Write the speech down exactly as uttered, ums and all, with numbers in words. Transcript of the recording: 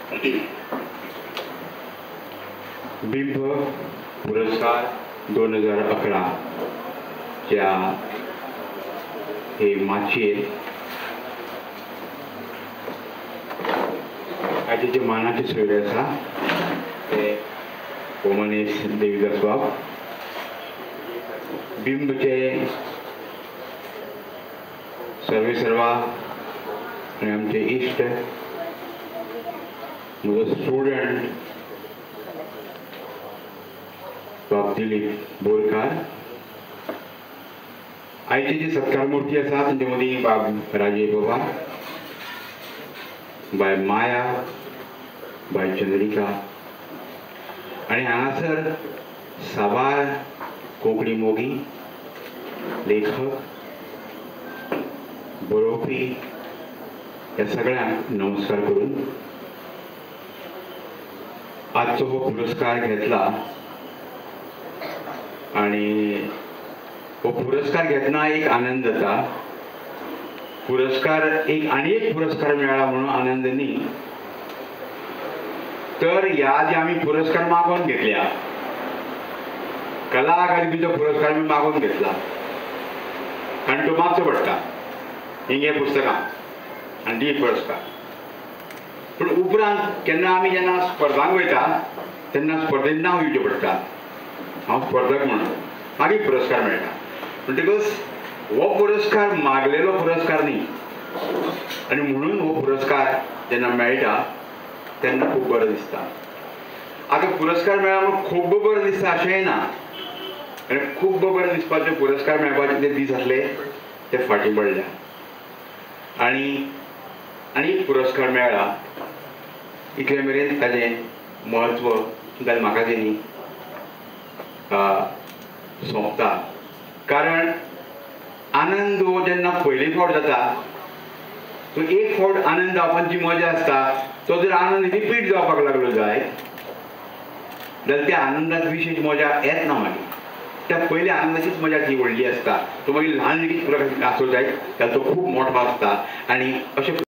बिंब पुरस्कार दोन हजार अकरा च्या हे माचयेर आयचे जे मानाचे सोयरे आसा ते ओमनेश देविदास बाब, बिंबचे सर्वे सर्वा आणि आमचे इश्ट म्हजो स्टुडंट बाब दिलीप बोरकार. आयचे जे सत्कार मूर्ती आसा तांचे मदीं बाब राजेश बाबा, बाय माया, बाय चंद्रिका आणि हांगासर साबार कोंकणी मोगी लेखक बरोवपी ह्या सगळ्यांक नमस्कार करून आजचो हो पुरस्कार घेतला. आणि हो पुरस्कार घेतना एक आनंद जाता. पुरस्कार एक आनी एक पुरस्कार मेळ्ळा म्हणून आनंद न्ही, तर ह्या जे आमी पुरस्कार मागोवन घेतल्या, कला अकादमीचो पुरस्कार आमी मागोवन घेतला आनी तो मागचो पडटा हिंगे पुस्तकां आनी डी पुरस्कार. पूण उपरांत केन्ना आमी जेन्ना स्पर्धांक वयता तेन्ना स्पर्धेंत नांव येवचें पडटा. हांव स्पर्धक म्हणून मागीर पुरस्कार मेळटा. म्हणटकच हो पुरस्कार मागलेलो पुरस्कार न्ही, आनी म्हणून हो पुरस्कार जेन्ना मेळटा तेन्ना खूब बरें दिसता. आतां पुरस्कार मेळ्ळा म्हणून खूब बरें दिसता अशेंय ना, आनी खूब बरें दिसपाचे पुरस्कार मेळपाचे जे दीस आसले ते फाटीं पडल्या. आनी आनी पुरस्कार मेळ्ळा इतले मेरेन ताजें म्हत्व जाल्यार म्हाका दिनी सोंपता. कारण आनंद हो जेन्ना पयले फावट जाता तो एक फावट आनंद जावपाची जी मजा आसता तो जर आनंद रिपीट जावपाक लागलो जाय जाल्यार त्या आनंदात विशेष मजा येत ना. मागीर त्या पयल्या आनंदाचीच मजा ती व्हडली आसता. तो मागीर ल्हान लेगीत आसूं जाय जाल्यार तो खूब मोठो आसता. आनी अशें